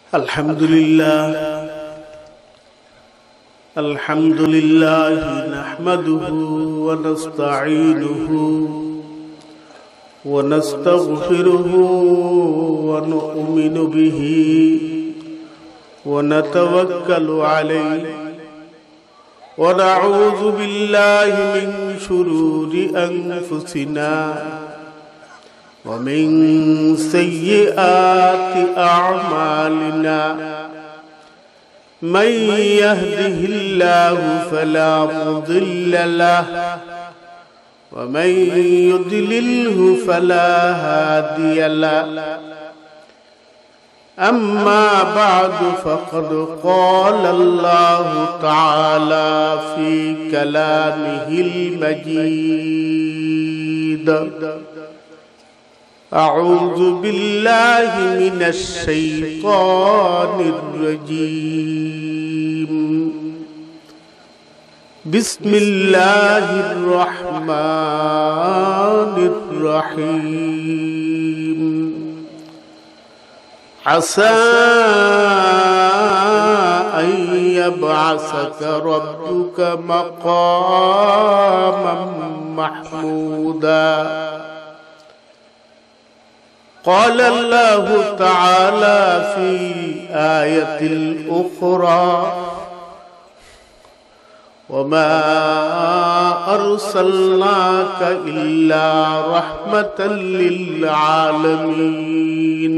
Alhamdulillah nahmaduhu wa nasta'inuhu wa nastaghfiruhu wa nu'minu bihi wa natawakkalu alayhi wa na'udhu billahi min shururi anfusina ومن سيئات أعمالنا من يهده الله فلا مضل له ومن يضلله فلا هادي له أما بعد فقد قال الله تعالى في كلامه المجيد أعوذ بالله من الشيطان الرجيم بسم الله الرحمن الرحيم عسى أن يبعثك ربك مقاما محمودا قال الله تعالى في آية أخرى وما أرسلناك إلا رحمة للعالمين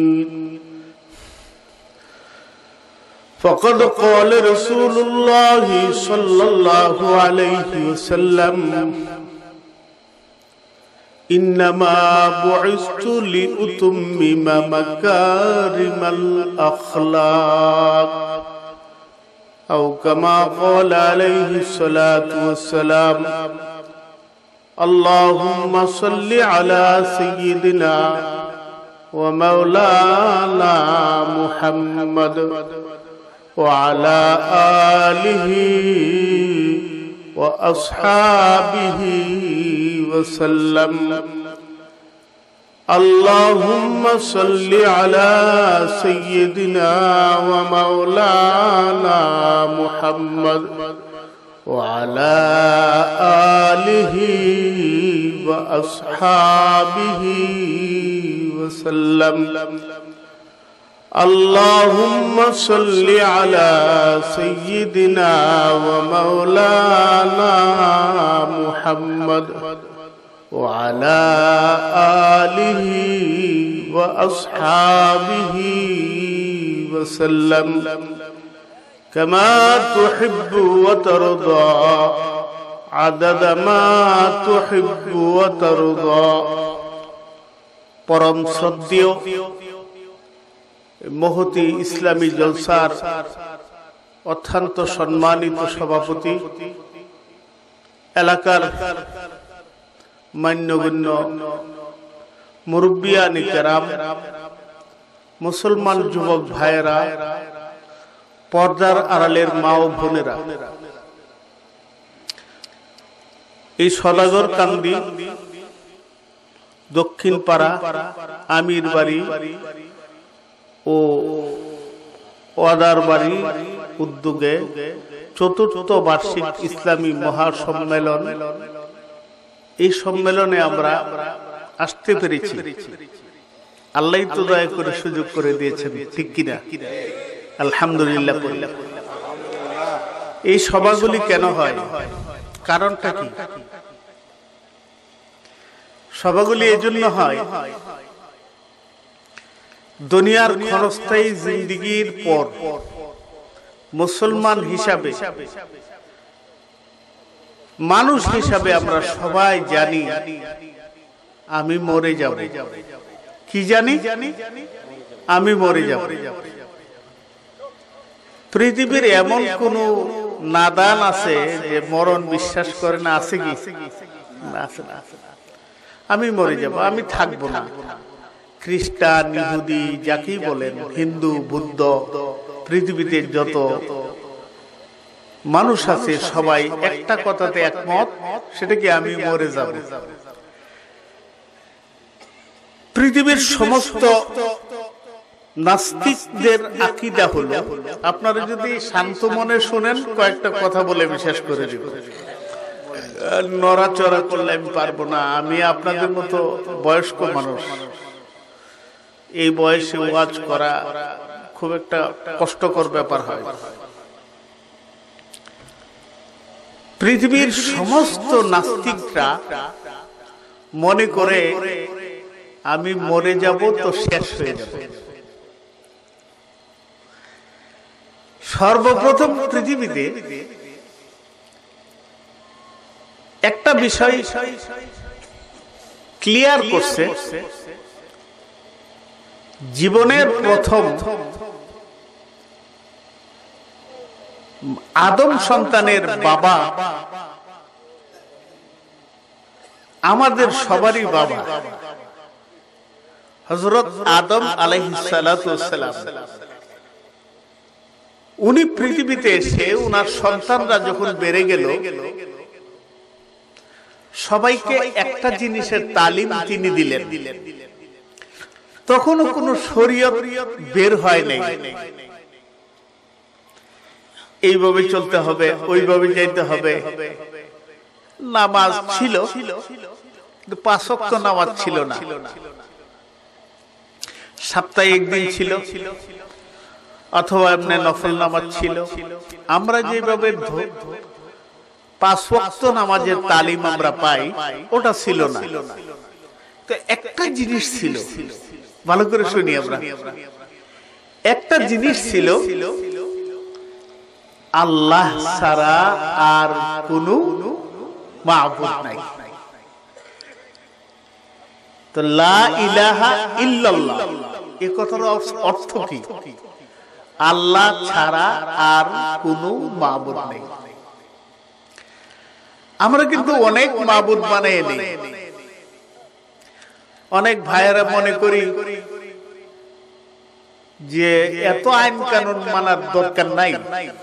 فقد قال رسول الله صلى الله عليه وسلم إنما بعثت لأتمم مكارم الأخلاق أو كما قال عليه الصلاة والسلام اللهم صل على سيدنا ومولانا محمد وعلى آله وأصحابه وسلم اللهم صل على سيدنا ومولانا محمد وعلى آله وأصحابه وسلم اللهم صل على سيدنا ومولانا محمد وعلى آله وأصحابه وسلم كما تحب وترضى عدد ما تحب وترضى পরম শ্রদ্ধেয় মহতি ইসলামী জলসার অত্যন্ত সম্মানিত সভাপতি, এলাকার মান্যগণ্য মুরব্বিয়ানে কেরাম, মুসলমান যুবক ভাইয়েরা, পর্দার আড়ালের মা ও বোনেরা, এই সদাগর কান্দি দক্ষিণ পাড়া আমির বাড়ি ও ওয়াদার বাড়ি উদ্যোগে চতুর্থ বার্ষিক ইসলামী মহাসম্মেলন, এই সম্মেলনে আমরা আসতে পেরেছি। আল্লাহ তো দয়া করে সুযোগ করে দিয়েছেন, ঠিক কিনা? আলহামদুলিল্লাহ। এই সভাগুলি কেন হয়, কারণটা কি? সভাগুলি এই জন্য হয়, দুনিয়ার ক্ষণস্থায়ী জিন্দেগির পর মুসলমান হিসাবে, মানুষ হিসাবে আমরা সবাই জানি আমি মরে যাব। কি জানি? আমি মরে যাব। পৃথিবীর এমন কোন নাদান আছে যে মরণ বিশ্বাস করে না? আছে কি? আমি মরে যাব, আমি থাকবো না। খ্রিস্টান, ইহুদি, যাকেই বলেন, হিন্দু, বুদ্ধ, পৃথিবীতে যত মানুষ আছে সবাই একটা কথাতে একমত, সেটা কি? আমি মরে যাব। পৃথিবীর সমস্ত নাস্তিকদের আকীদা হলো, আপনারা যদি শান্ত মনে শুনেন কয়েকটা কথা বলে বিশেষ করে দিব, নড়াচড়া করলে আমি পারবো না, আমি আপনাদের মতো বয়স্ক মানুষ, এই বয়সে ওয়াজ করা খুব একটা কষ্টকর ব্যাপার হয়। পৃথিবীর সমস্ত নাস্তিকরা মনে করে আমি মরে যাব তো শেষ হয়ে যাব। সর্বপ্রথম পৃথিবীতে একটা বিষয় ক্লিয়ার করছে, জীবনের প্রথম আদম সন্তানের বাবা আমাদের সবারই বাবা, হযরত আদম আলাইহিস সালাতু ওয়াস সালাম। উনি পৃথিবীতে এসে উনার সন্তানরা যখন বেড়ে গেল, সবাইকে একটা জিনিসের তালিম তিনি দিলেন। তখনও কোনো শরীয়ত বের হয় নাই, এইভাবে চলতে হবে, ওইভাবে যাইতে হবে। নামাজ ছিল, কিন্তু 5 ওয়াক্ত নামাজ ছিল না। সপ্তাহে একদিন ছিল, অথবা এমনি নফল নামাজ ছিল। আমরা যেভাবে 5 ওয়াক্ত নামাজের তালিম আমরা পাই, ওটা ছিল না। তো একটা জিনিস ছিল, ভালো করে শুনি আমরা, একটা জিনিস ছিল, আল্লাহ ছাড়া আর কোনো মাবুদ নাই। তো লা ইলাহা ইল্লাল্লাহ এই কথার অর্থ কি? আল্লাহ ছাড়া আর কোনো মাবুদ নেই। আমরা কিন্তু অনেক মাবুদ বানিয়ে নেই। অনেক ভাইয়েরা মনে করি যে এত আইন কানুন মানার দরকার নাই,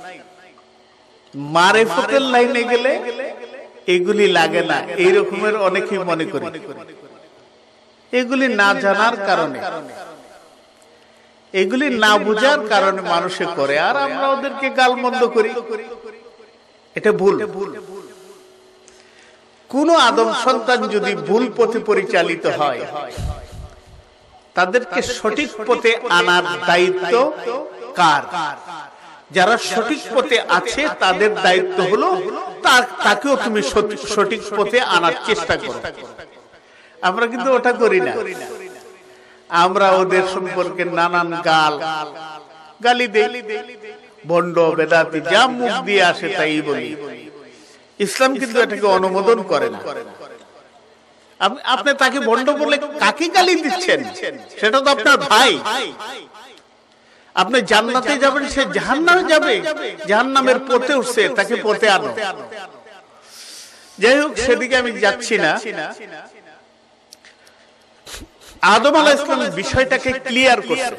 মারিফতের লাইনে গেলে এগুলি লাগে না, এই রকমের অনেকেই মনে করি। এগুলি না জানার কারণে, এগুলি না বুঝার কারণে মানুষে করে, আর আমরা ওদেরকে গালমন্দ করি। এটা ভুল। কোন আদম সন্তান যদি ভুল পথে পরিচালিত হয়, তাদেরকে সঠিক পথে আনার দায়িত্ব কার? যারা সঠিক পথে আছে তাদের দায়িত্ব হলো তাকেও তুমি সঠিক পথে আনার চেষ্টা করো। আমরা কিন্তু ওটা করি না। আমরা ওদের সম্পর্কে নানান গালি দেই, ভণ্ড বেদাতি যা মুখ দিয়ে আসে তাই বলি। ইসলাম কিন্তু এটাকে অনুমোদন করে না। আপনি তাকে ভণ্ড বলে কাকে গালি দিচ্ছেন? সেটা তো আপনার ভাই। আপনি জান্নাতে যাবেন, সে জাহান্নামে যাবে, জাহান্নামের পথে উঠছে, তাকে পথে আনো। যাই হোক, সেদিকে আমি যাচ্ছি না। আদম আলাইহিস সালাম বিষয়টাকে ক্লিয়ার করছে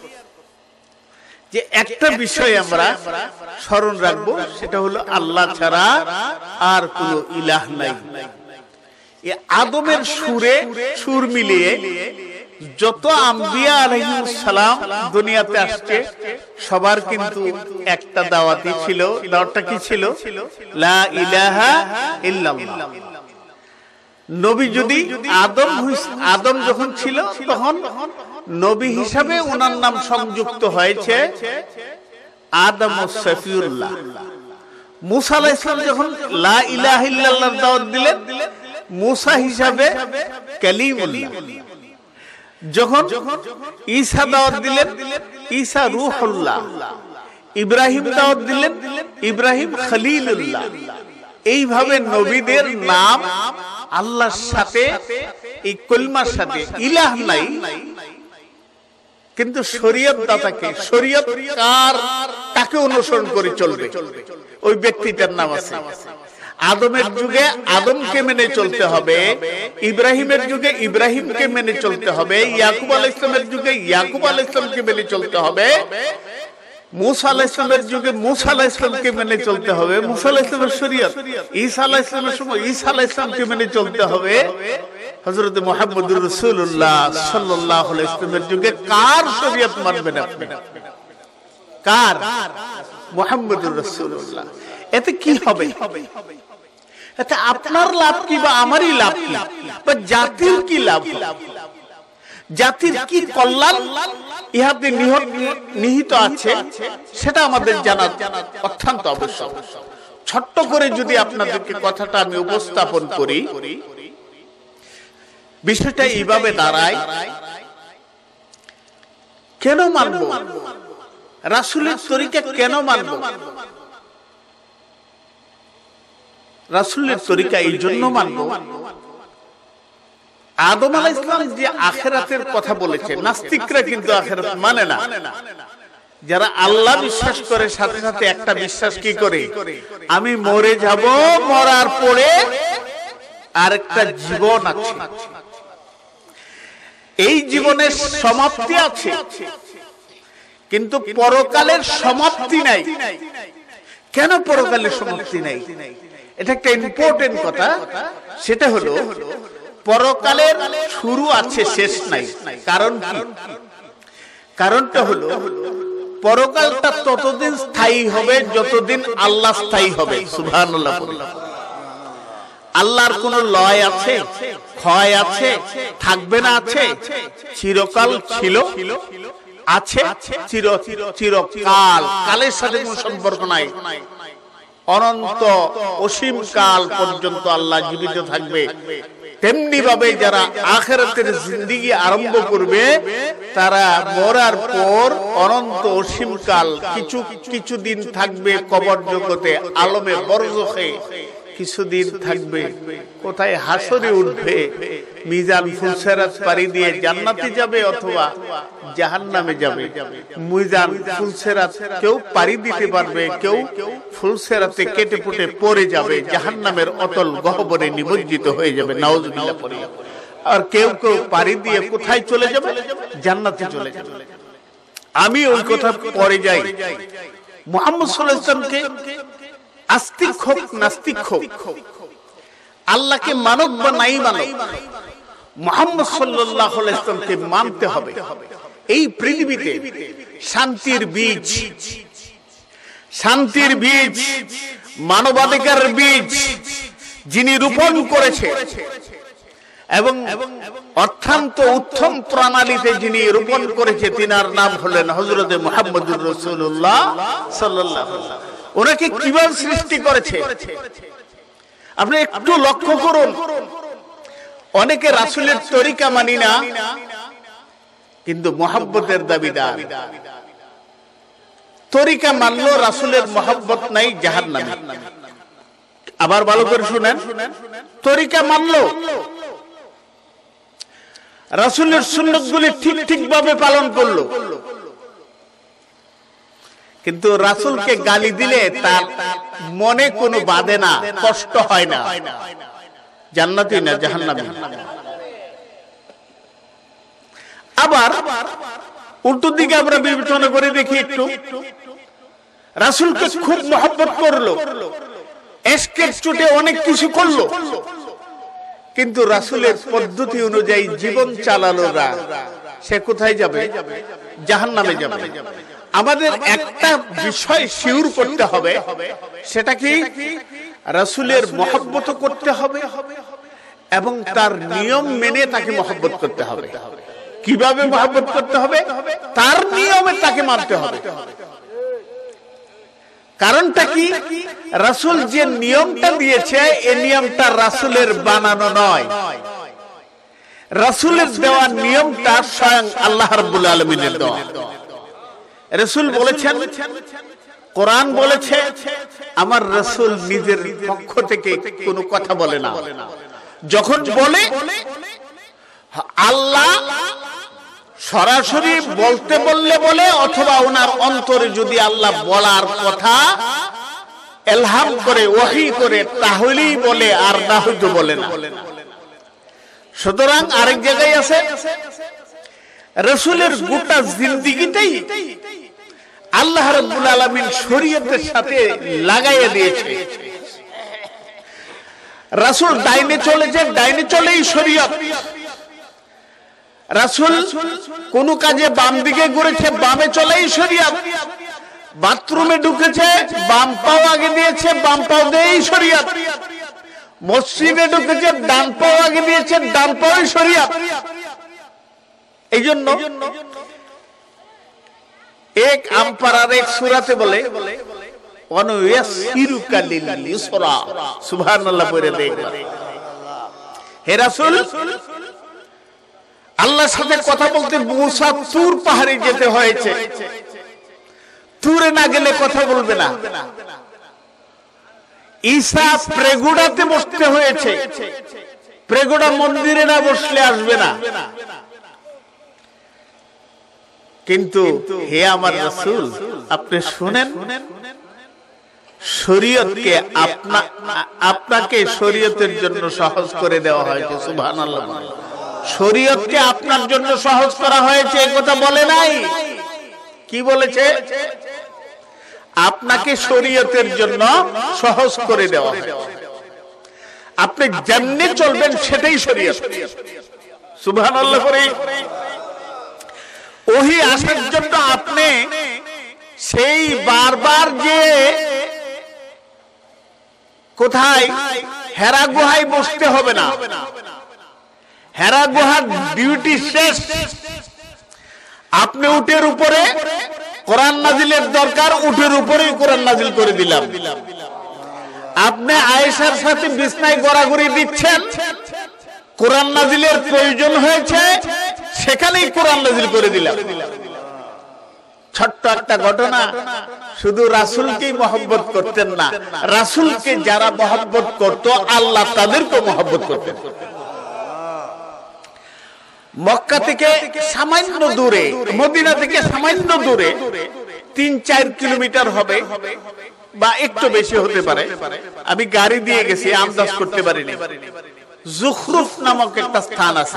যে একটা বিষয় আমরা স্মরণ রাখবো, সেটা হলো আল্লাহ ছাড়া আর কোনো ইলাহ নাই। এই আদমের সুর মিলিয়ে যত আম্বিয়া আলাইহিস সালাম দুনিয়াতে আসছে, সবার কিন্তু একটা দাওয়াতই ছিল। দাওয়াতটা কি ছিল? লা ইলাহা ইল্লাল্লাহ। নবী যদি আদম যখন ছিল, তখন নবী হিসাবে ওনার নাম সংযুক্ত হয়েছে আদম সফিউল্লাহ। মুসা আলাইহিস সালাম যখন লা ইলাহা ইল্লাল্লাহর দাওয়াত দিলেন, মুসা হিসাবে কালিমুল্লাহ। যখন ঈসা দাওয়াত দিলেন, ঈসা রূহুল্লাহ। ইব্রাহিম দাওয়াত দিলেন, ইব্রাহিম খলিলুল্লাহ। এইভাবে নবীদের নাম আল্লাহর সাথে, এই কলমার সাথে ইলাহ নাই, কিন্তু শরীয়ত দাতাকে, শরীয়ত কাকে অনুসরণ করে চলবে ওই ব্যক্তিটার নাম আছে। আদমের যুগে আদমকে মেনে চলতে হবে, ইব্রাহিমের যুগে ইব্রাহিমকে মেনে চলতে হবে, ইয়াকুব আলাইহিস সালামের যুগে ইয়াকুব আলাইহিস সালামকে মেনে চলতে হবে, मूसा अलैहिस्सालामेর যুগে मूसा अलैहिस्सालाমকে মেনে চলতে হবে, मूसा अलैहिस्सालाমের শরীয়ত। ঈসা अलैहिस्सालामेর সময় ঈসা अलैहिस्सालामকে মেনে চলতে হবে। হযরত মুহাম্মদুর রাসূলুল্লাহ সাল্লাল্লাহু আলাইহি ওয়াসাল্লামের যুগে কার শরীয়ত মানবেন আপনি? কার? মুহাম্মদুর রাসূলুল্লাহ। এতে কি হবে? এতে আপনার লাভ কি বা আমারই লাভ কি বা জাতির কি লাভ? জাতির কি কল্যাণ ইহাতে নিহিত আছে সেটা আমাদের জানা অত্যন্ত আবশ্যক। ছোট্ট করে যদি আপনাদেরকে কথাটা আমি উপস্থাপন করি, বিষয়টা এইভাবে দাঁড়ায়, কেন মানব? রাসূলের তরিকা কেন মানব? রাসূলের তরিকা এই জন্য মানব, আদম আলাইহিস সালাম যে আখিরাতের কথা বলেছে, নাস্তিকরা কিন্তু আখিরাত মানে না। যারা আল্লাহ বিশ্বাস করে সাথে সাথে একটা বিশ্বাস কি করে, আমি মরে যাব, মরার পরে আরেকটা জীবন আছে, এই জীবনের সমাপ্তি আছে, কিন্তু পরকালের সমাপ্তি নাই। কেন পরকালের সমাপ্তি নাই? এটা একটা ইম্পর্টেন্ট কথা। সেটা হলো পরকালের শুরু আছে, শেষ নাই। কারণ কি? কারণটা হলো পরকালটা ততদিন স্থায়ী হবে যতদিন আল্লাহ স্থায়ী হবে। সুবহানাল্লাহ। আল্লাহর কোন লয় আছে, ক্ষয় আছে, থাকবে না আছে? চিরকাল ছিল, আছে, চিরকাল, কালের সাথে কোনো সম্পর্ক নাই। অনন্ত অসীম কাল পর্যন্ত আল্লাহ জীবিত থাকবে। তেমনি ভাবে যারা আখিরাতের জিন্দেগি আরম্ভ করবে তারা মরার পর অনন্ত অসীম কাল কিছুদিন থাকবে কবর জগতে, আলমে বরজখে কিছুদিন থাকবে। কোথায়? হাসরে উঠবে, মিজান ফুলসিরাত পাড়ি দিয়ে জান্নাতে যাবে অথবা জাহান্নামে যাবে। মিজান ফুলসিরাত কেউ পাড়ি দিতে পারবে, কেউ ফুলসিরাতে কেটে পুটে পড়ে যাবে, জাহান্নামের অতল গহ্বরে নিমজ্জিত হয়ে যাবে, নাউজুবিল্লাহ পড়ে। আর কেউ কেউ পাড়ি দিয়ে কোথায় চলে যাবে? জান্নাতে চলে যাবে। আমি ওই কথা পরে যাই। মুহাম্মদ সাল্লাল্লাহু আলাইহি ওয়াসাল্লামকে আস্তিক হোক নাস্তিক হোক, আল্লাহকে মানব বা নাই মানব, মুহাম্মদ সাল্লাল্লাহু আলাইহি ওয়াসাল্লামকে মানতে হবে। এই পৃথিবীতে শান্তির বীজ, শান্তির বীজ, মানবাধিকারের বীজ যিনি রোপণ করেছে এবং অত্যন্ত উত্তম প্রণালীতে যিনি রোপণ করেছে, তিনার নাম হলেন হযরত মুহাম্মদুর রাসূলুল্লাহ সাল্লাল্লাহু আলাইহি ওয়াসাল্লাম। ওনাকে কিভাবে সৃষ্টি করেছে আপনি একটু লক্ষ্য করুন। অনেকে রাসূলের তরিকা মানি না, কিন্তু মুহাব্বতের দাবিদার। তরিকা মানলো, রাসূলের মুহাব্বত নাই, জাহান্নামে। আবার ভালো করে শুনেন, তরিকা মানলো, রাসূলের সুন্নতগুলি ঠিক ভাবে পালন করলো, কিন্তু রাসূলকে গালি দিলে তার মনে কোনো বাধে না, কষ্ট হয় না, জান্নাতি না জাহান্নামী। আবার উল্টো দিকে আমরা বিবেচনা করে দেখি একটু, রাসূলকে খুব মহব্বত করলো, এশকের চোটে অনেক কিছু করলো, কিন্তু রাসূলের পদ্ধতি অনুযায়ী জীবন চালালো না, সে কোথায় যাবে? জাহান্নামে যাবে। আমাদের একটা বিষয় শিওর করতে হবে, সেটা কি? রাসূলের মহব্বত করতে হবে এবং তার নিয়ম মেনে তাকে মহব্বত করতে হবে। কিভাবে মহব্বত করতে হবে? তার নিয়মে তাকে মানতে হবে। কারণটা কি? রাসূল যে নিয়মটা দিয়েছে, এই নিয়মটা রাসূলের বানানো নয়, রাসূলের দেওয়া নিয়মটা স্বয়ং আল্লাহ রাব্বুল আলামিনের দেওয়া। রাসূল বলেছেন, কোরআন বলেছে, আমার রাসূল নিজের পক্ষ থেকে কোনো কথা বলে না। যখন বলে আল্লাহ সরাসরি বলতে বললে বলে, অথবা ওনার অন্তরে যদি আল্লাহ বলার কথা ইলহাম করে, ওহী করে, তাহলেই বলে, আর না হয়তো বলে না। সুতরাং আরেক জায়গায় আছে, রাসূলের গোটা জিন্দেগিটাই আল্লাহ রাব্বুল আলামিন শরীয়তের সাথে লাগাইয়া দিয়েছে। রাসূল ডাইনে চলেছে, ডাইনে চলেই শরীয়ত। রাসূল কোন কাজে বাম দিকে ঘুরেছে, বামে চলেই শরীয়ত। বাথরুমে ঢুকেছে, বাম পাও আগে দিয়েছে, বাম পাও দিয়েই শরীয়ত। মসজিদে ঢুকেছে, ডান পাও আগে দিয়েছে, ডান পাওই শরীয়ত। এই জন্য এক আমপারার এক সূরাতে বলে ওয়ানুয়াসসিরুকা লিল ইউসরা, সুবহানাল্লাহ পড়ে দেখবেন। হে রাসূল, আল্লাহর সাথে কথা বলতে মুসা তুর পাহাড়ে যেতে হয়েছে, তুরে না গেলে কথা বলবে না। ঈসা প্রেগুড়াতে বসতে হয়েছে, প্রেগুড়া মন্দিরে না বসলে আসবে না। কিন্তু হে আমার রাসূল, আপনি শুনেন, শরীয়তকে আপনাকে শরীয়তের জন্য সহজ করে দেওয়া হয়েছে। সুবহানাল্লাহ। শরীয়তকে আপনার জন্য সহজ করা হয়েছে, এই কথা বলে নাই। কি বলেছে? আপনাকে শরীয়তের জন্য সহজ করে দেওয়া হয়েছে। আপনি যেমনি চলবেন সেটাই শরীয়ত। সুবহানাল্লাহ করে ওহী আসার জন্য আপনি সেই বারবার যে কোথায় হেরা গুহায় বসতে হবে না। হেরা গুহার ডিউটি শেষ। আপনি উটের উপরে কোরআন নাজিলের দরকার, উটের উপরেই কোরআন নাজিল করে দিলাম। আপনি আয়েশার সাথে বিছনায় গড়াগড়ি দিচ্ছেন, কোরআন নাজিলের প্রয়োজন হয়েছে, সেখানেই কোরআন নাজিল করে দিলাম। ছোট্ট একটা ঘটনা, শুধু রাসূলকেই মহব্বত করতেন না, রাসূলকে যারা মহব্বত করত আল্লাহ তাদেরকে মহব্বত করতেন। মক্কা থেকে সামান্য দূরে, মদিনা থেকে সামান্য দূরে ৩-৪ কিলোমিটার হবে বা একটু বেশি হতে পারে, আমি গাড়ি দিয়ে গেছি, আন্দাজ করতে পারিনি। জুখরুফ নামক একটা স্থান আছে।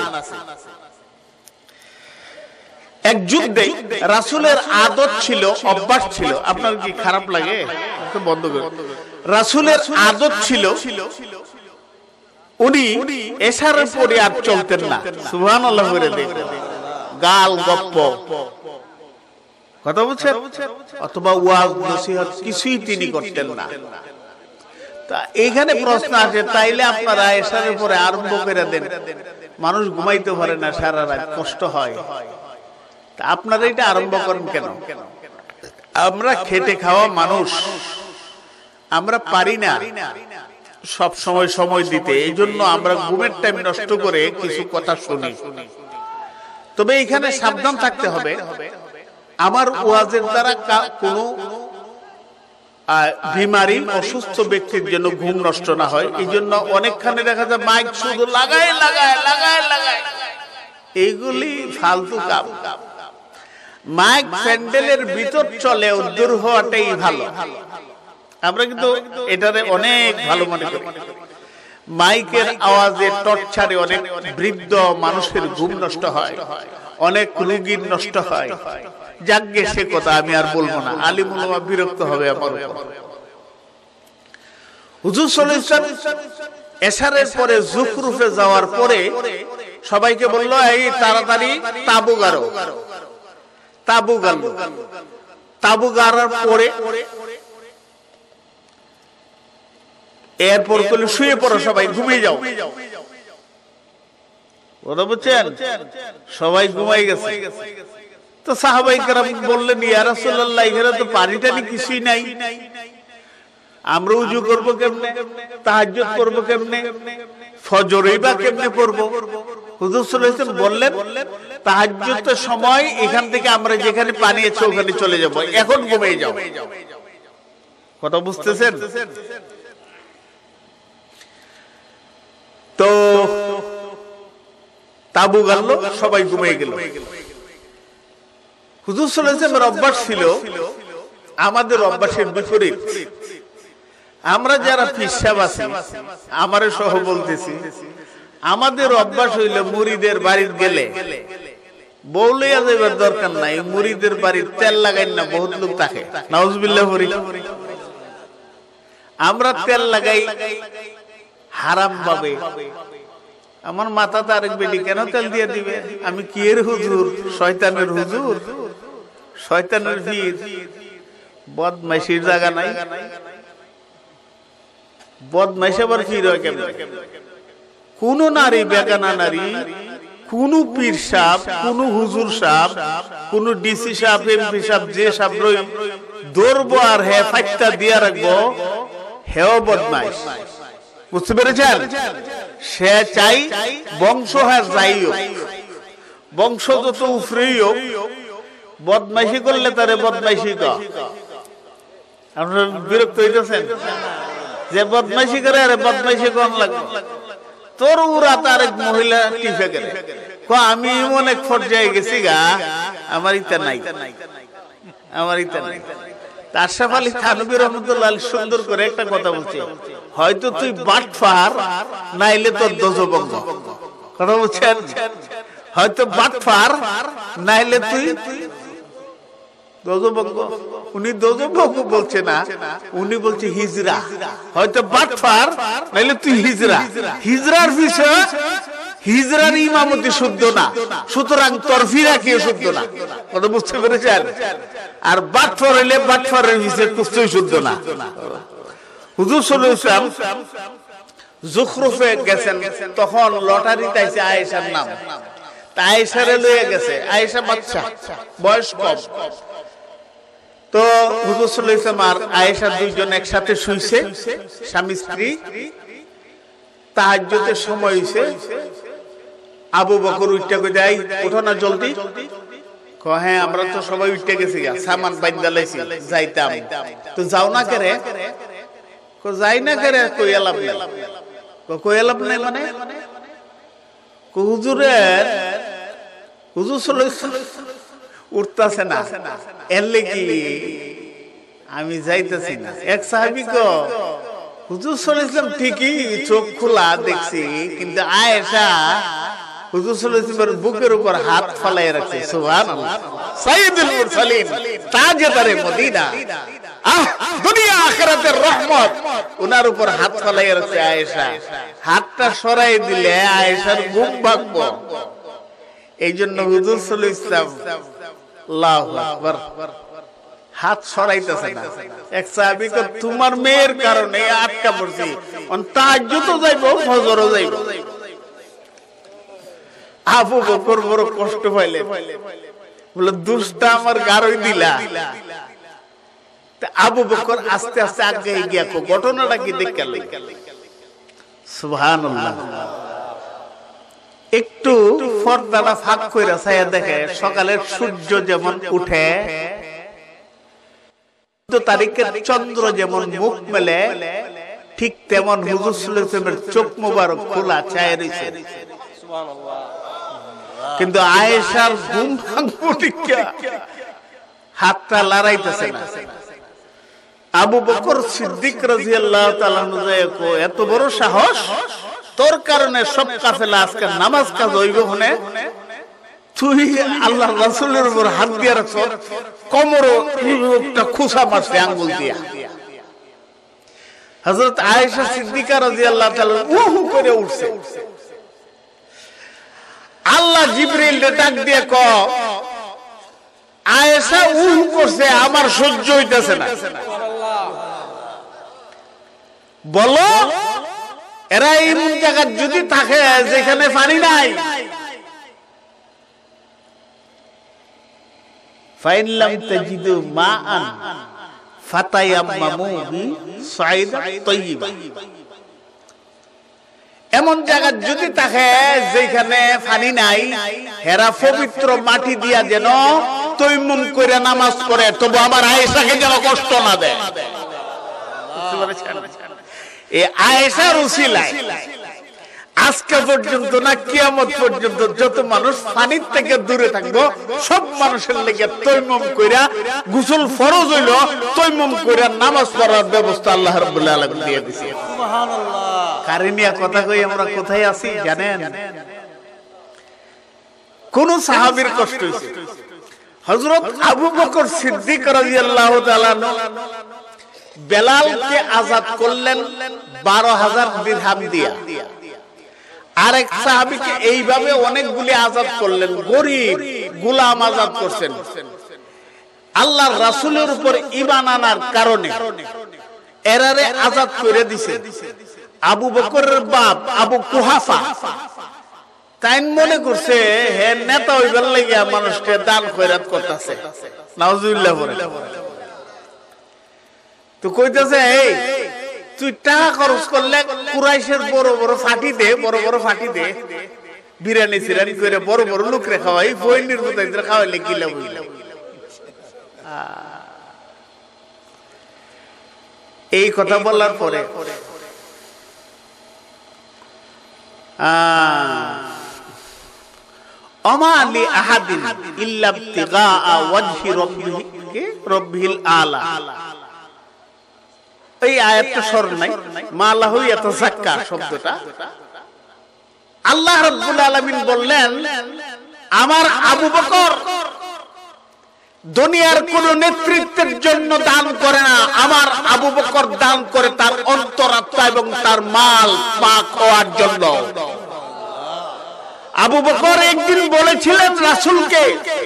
এক যুদ্ধে রাসূলের আদত ছিল, অভ্যাস ছিল, আপনার কি খারাপ লাগে? বন্ধ করে। রাসূলের আদত ছিল উনি এশারের পরে আর চলতেন না। সুবহানাল্লাহ বলে দেখেন, গাল গপ্প কথা বলছেন অথবা ওয়াজ নসিহত কিছুই তিনি করতেন না। তা এইখানে প্রশ্ন আছে, তাইলে আপনারা এশারের পরে আরম্ভ করে দেন, মানুষ ঘুমাইতে পারে না সারা রাত, কষ্ট হয়, তা আপনারা এটা আরম্ভ করেন কেন? আমরা খেটে খাওয়া মানুষ, আমরা পারি না সব সময় সময় দিতে, এই জন্য আমরা ঘুমের টাইম নষ্ট করে কিছু কথা শুনি। তবে এখানে সাবধান থাকতে হবে, আমার ওয়াজের দ্বারা কোনো বিমারি অসুস্থ ব্যক্তির জন্য ঘুম নষ্ট না হয়। এই জন্য অনেকখানে দেখা যায় মাইক শুধু লাগায় লাগায় লাগায় লাগায়, এইগুলি ফালতু কাম। মাইক প্যান্ডেলের ভিতর চলে, দূর হওয়াটাই ভালো। আমরা কিন্তু এটারে অনেক ভালো মনে করি। মাইকের আওয়াজে টর্চারে অনেক বৃদ্ধ মানুষের ঘুম নষ্ট হয়, অনেক রোগীর নষ্ট হয়। যাকগে, সে কথা আমি আর বলবো না, আলিম উলামা বিরক্ত হবে আমার উপর। হুজুর সাল্লাল্লাহু আলাইহি ওয়াসাল্লাম এশারের পরে জুখরুফে যাওয়ার পরে সবাইকে বলল, এই তাড়াতাড়ি তাবু গাড়ো। তাবু গাড়ল। তাবু গাড়ার পরে এরপর বলে শুয়ে পড়ো, সবাই ঘুমিয়ে যাও। কথা বুঝছেন? সবাই ঘুমাই গেছে। তো সাহাবায়ে কেরাম বললেন, ইয়া রাসূলুল্লাহ, এখানে তো পানি টানি কিছুই নাই, আমরা ওযু করব কেমনে, তাহাজ্জুদ করব কেমনে, ফজরই বা কেমনে পড়ব? হুজুর সাল্লাল্লাহু আলাইহি ওয়াসাল্লাম বললেন, তাহাজ্জুদের সময় এখান থেকে আমরা যেখানে পানি আছে ওখানে চলে যাব, এখন ঘুমিয়ে যাও। কথা বুঝতেছেন? তো তাবু গাড়ল, সবাই ঘুমিয়ে গেল। হুজুর সাল্লাল্লাহু আলাইহি ওয়াসাল্লামের অভ্যাস ছিল আমাদের অভ্যাসের বিপরীত। আমরা যারা পিসাব আছি, আমারে সহ বলতেছি, আমাদের অভ্যাস হইল মুরিদের বাড়িতে গেলে বউ লইয়া যাইবার দরকার নাই, মুরিদের বাড়ির তেল লাগাই না, বহুত লোক থাকে। নাউজুবিল্লাহ পড়ি। আমরা তেল লাগাই হারাম ভাবে। আমার মাথাতে আরেক বেটি কেন তেল দিয়ে দিবে? আমি কি এর হুজুর? শয়তানের হুজুর, শয়তানের পীর। বদমাইশির জায়গা নাই। বদমাইশ আবার পীর হয় কেমন? কোন নারী, বেগানা নারী, কোন পীর সাহেব, কোন হুজুর সাহেব, কোন ডিসি সাহেব, এমপি সাহেব, যে সাহেব ধরবো আর হে ফাইটটা দিয়া রাখবো, হেও বদমাইশ। বুঝতে পেরেছেন? সে চাই বংশ হ্যাঁ যাই হোক, বংশ যত উফরেই হোক, বদমাইশি করলে তারে বদমাইশি কর। আপনারা বিরক্ত হইতেছেন যে বদমাইশি করে? আরে বদমাইশি কম লাগবে তোর। উরা তার এক মহিলা টিপে গেলে আমি এমন এক পর্যায়ে গেছি গা, আমার ইতা নাই, আমার ইতা নাই। আশরাফ আলী থানভী রহমতুল্লাহ সুন্দর করে একটা কথা বলছে, হয়তো তুই বাটফার, নাইলে তোর দোজভঙ্গ। কথা বলছেন? হয়তো বাটফার, নাইলে তুই দোজভঙ্গ। উনি দোজভঙ্গ বলছে না, উনি বলছে হিজরা। হয়তো বাটফার, নাইলে তুই হিজরা। হিজরার বিষয়, হিজরার ইমামতি শুদ্ধ না, সুতরাং তরফিরা কে শুদ্ধ না। কথা বুঝতে পেরেছেন? আর বাটফার হইলে বাটফারের বিষয় কুস্তই শুদ্ধ না। হুজুর সাল্লাল্লাহু আলাইহি ওয়াসাল্লাম যুখরুফে গেছেন, তখন লটারিতে আইছে আয়েশার নাম। আয়েশারে লইয়া গেছে। আয়েশা বাচ্চা, বয়স কম। তো হুজুর সাল্লাল্লাহু আলাইহি ওয়াসাল্লাম আর আয়েশা দুইজন একসাথে শুইছে, স্বামী স্ত্রী। তাহাজ্জুদের সময় হইছে। আবু বকর উঠতে কই যাই, ওঠো না জলদি। হ্যাঁ, আমরা তো সবাই উঠতে গেছি, সামান বাইন্দা লাইছি, যাইতাম। তো যাও না কেরে? যাই না কেরে? কই এলাম নাই। কই এলাম নাই মানে? হুজুরের, হুজুর সাল্লাল্লাহু আলাইহি ওয়াসাল্লাম উঠতাছে না, এর লাগি আমি যাইতেছি না। এক সাহাবী কো, হুজুর সাল্লাল্লাহু আলাইহি ওয়াসাল্লাম ঠিকই চোখ খোলা দেখছি, কিন্তু আয়েশা হুজুর সাল্লাল্লাহু আলাইহি ওয়াসাল্লামের বুকের উপর হাত ফালায় রাখছে। সুবহানাল্লাহ। সাইয়্যিদুল মুরসালিন, তাজদারে মদিনা, দুনিয়া আখিরাতের রহমত, উনার উপর হাত ফালায় রাখছে আয়েশা। হাতটা সরাই দিলে আয়েশার ঘুম ভাঙবো। এইজন্য হুজুর সাল্লাল্লাহু আলাইহি ওয়াসাল্লাম আল্লাহু আকবার হাত সরাইতেছে না। এক সাহাবী কো, তোমার মেয়ের কারণে আটকা পড়ছি, তাহাজ্জুদও যাইবো, ফজরও যাইবো। আবু বকর বড় কষ্ট পাইলে, বলে দুষ্টা আমার গারই দিলা। আবু বকর আস্তে আস্তে আগে গিয়া কো, ঘটনাটা কি দেখলে? সুবহানাল্লাহ। একটু পর্দাটা ফাঁক কইরা ছায়া দেখে, সকালের সূর্য যেমন উঠে, তারিখের চন্দ্র যেমন মুখ মেলে, ঠিক তেমন হুজুর সাল্লাল্লাহু আলাইহি ওয়াসাল্লামের চোখ মোবারক খোলা ছায়া রইছে। কিন্তু আয়েশার ঘুম ভাঙবো টিকা, হাতটা লড়াইতেছে না। আবু বকর সিদ্দিক রাদিয়াল্লাহু তাআলা আনহু কো, এত বড় সাহস তোর কারণে সব কাফেলা আজকে নামাজ কাজ হইব, হনে তুই আল্লাহর রাসূলের উপর হাত দিয়ে রাখছ, কোমরে একটা খুশা মারছে আঙ্গুল দিয়া। হযরত আয়েশা সিদ্দিকা রাদিয়াল্লাহু তাআলা উহু করে উঠছে। আল্লাহ জিবরিল ডাক দিয়ে কো, আয়েশা উহু করছে, আমার সহ্য হইতেছে না। বলো, এরা এমন জায়গা যদি থাকে যেখানে পানি নাই, ফাইন লাম তাজিদু মাআন ফাতায়াম্মামু বিসাইদা তাইয়্যিবা, এমন জায়গা যদি থাকে যেখানে পানি নাই, হেরা পবিত্র মাটি দিয়া যেন তৈমুম করে নামাজ পড়ে, তবু আমার আয়েশাকে যেন কষ্ট না দেয়। এই আয়েশার উসিলায় আজকে পর্যন্ত না কিয়ামত পর্যন্ত যত মানুষ পানির থেকে দূরে থাকবো, সব মানুষের লেগে তৈমুম কইরা, গোসল ফরজ হইল, তৈমুম কইরা নামাজ পড়ার ব্যবস্থা আল্লাহ রাব্বুল আলামিন দিয়ে দিয়েছে। সুবহানাল্লাহ। কারিনিয়া কথা কই আমরা কোথায় আছি জানেন? কোন সাহাবীর কষ্ট হয়েছে? হযরত আবু বকর সিদ্দিক রাদিয়াল্লাহু তাআলা বেলালকে আযাদ করলেন 12,000 দিরহাম দিয়া। আরেক সাহাবীকে এইভাবে অনেকগুলি আযাদ করলেন, গরীব গোলাম আযাদ করছেন। আল্লাহর রাসূলের উপর ঈমান আনার কারণে এরারে আযাদ করে দিয়েছে। আবু বকরের বাপ আবু কুহাফা তাই মনে করছে হে নেতা হইবার লাগিয়া মানুষকে দান খয়রাত করতেছে, নাউজুবিল্লাহ বলে। তো কইতেছে এই তুই টাকা খরচ করলে কুরাইশের বড় বড় ফাটি দে, বড় বড় ফাটি দে, বিরিয়ানি সিরানি করে বড় বড় লোকরে খাওয়াই, ফইনির মতো খাওয়াইলে কি লাভ? এই কথা বলার পরে অমালি আহাদিন ইল্লা ইবতিগা ওয়াজহি রাব্বিহিল আলা। এই আয়াতটা স্মরণ নাই, মালাহু ইয়াতাযাক্কা শব্দটা। আল্লাহ রাব্বুল আলামিন বললেন আমার আবু বকর দুনিয়ার কোন নেতৃত্বের জন্য দান করে না, আমার আবু বকর দান করে তার অন্তরাত্মা এবং তার মাল পাক হওয়ার জন্য। আবু বকর একদিন বলেছিলেন রাসূলকে,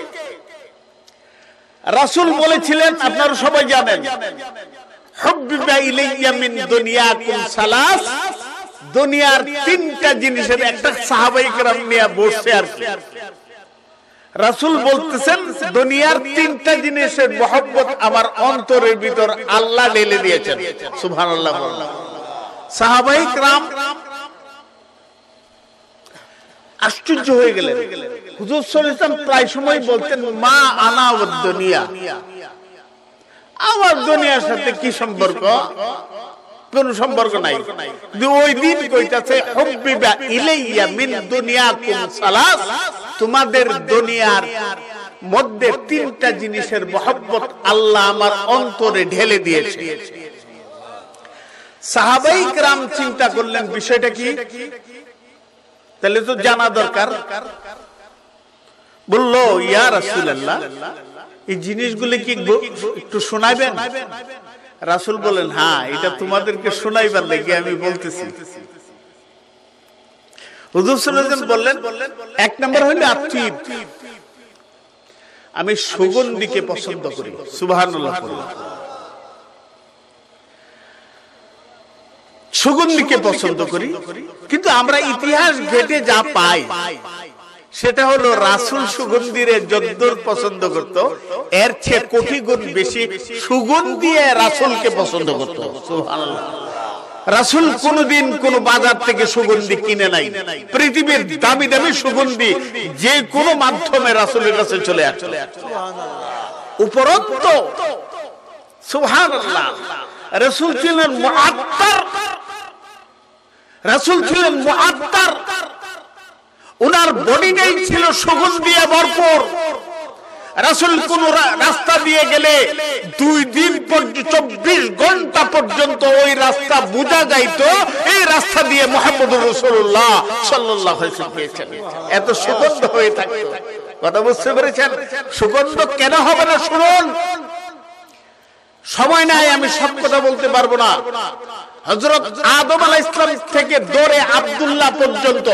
রাসূল বলেছিলেন আপনারা সবাই জানেন, হুব্বিবা ইলাইয়া মিন দুনিয়াকুম সালাস, দুনিয়ার তিনটা জিনিসের একটা সাহাবায়ে কেরাম নিয়ে বসে আর কি রাসূল বলতেছেন দুনিয়ার তিনটা জিনিসের মহব্বত আমার অন্তরের ভিতর আল্লাহ ঢেলে দিয়েছেন। সুবহানাল্লাহ। সাহাবায়ে কেরাম আশ্চর্য হয়ে গেলেন। হুজুর সাল্লাল্লাহু আলাইহি ওয়াসাল্লাম প্রায় সময় বলতেন মা আনা ওয়াদ দুনিয়া, আমার দুনিয়ার সাথে কি সম্পর্ক? কোন সম্পর্ক নাই। ওই দিন কইতাছে হুব্বিবা ইলাইয়া মিন দুনিয়াকুম সালাস, তোমাদের দুনিয়ার মধ্যে তিনটা জিনিসের মহব্বত আল্লাহ আমার অন্তরে ঢেলে দিয়েছে। সাহাবায়ে কেরাম চিন্তা করলেন বিষয়টা কি, তাহলে তো জানা দরকার। বললো ইয়া রাসূলুল্লাহ এই জিনিসগুলো কি একটু শোনাবেন? রাসূল বলেন হ্যাঁ, এটা তোমাদেরকে শোনাইবার লাগি আমি বলতেছি। হুজুর সাল্লাল্লাহু আলাইহি ওয়াসাল্লাম বললেন এক নাম্বার হলো আত্মীব, আমি সুগন্ধিকে পছন্দ করি। সুবহানাল্লাহ। সুগন্ধিকে পছন্দ করি, কিন্তু আমরা ইতিহাস ঘেটে যা পাই সেটা হলো রাসূল সুগন্ধিরে যদ্দুর পছন্দ করত এর চেয়ে কোটি গুণ বেশি সুগন্ধি রাসূলকে পছন্দ করত। সুবহানাল্লাহ। রাসূল কোনদিন কোন বাজার থেকে সুগন্ধি কিনে নাই, পৃথিবীর দামি দামি সুগন্ধি যে কোনো মাধ্যমে রাসূলের কাছে চলে আসে। সুবহানাল্লাহ। উপরন্তু সুবহানাল্লাহ রাসূল ছিলেন মুআত্তার, রাসূল ছিলেন মুআত্তার, উনার বডিটাই ছিল সুগন্ধি দিয়ে ভরপুর। রাসূল কোন রাস্তা দিয়ে গেলে 2 দিন পর্যন্ত 24 ঘন্টা পর্যন্ত ওই রাস্তা বোঝা যাইতো এই রাস্তা দিয়ে মুহাম্মদুর রাসূলুল্লাহ সাল্লাল্লাহু আলাইহি ওয়াসাল্লাম এত সুগন্ধ হয়ে থাকতো। কথা বুঝতে পেরেছেন? সুগন্ধ কেন হবে না শুনুন। সময় নাই, আমি সব কথা বলতে পারবো না। হযরত আদম আলাইহিস সালাম থেকে ধরে আব্দুল্লাহ পর্যন্ত,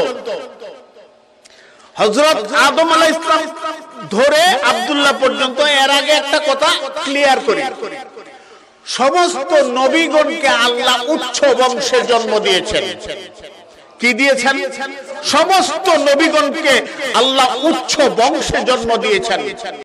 হযরত আদম আলাইহিস সালাম ধরে আব্দুল্লাহ পর্যন্ত, এর আগে একটা কথা ক্লিয়ার করি, সমস্ত নবীগণকে আল্লাহ উচ্চ বংশে জন্ম দিয়েছেন। কি দিয়েছেন? সমস্ত নবীগণকে আল্লাহ উচ্চ বংশে জন্ম দিয়েছেন।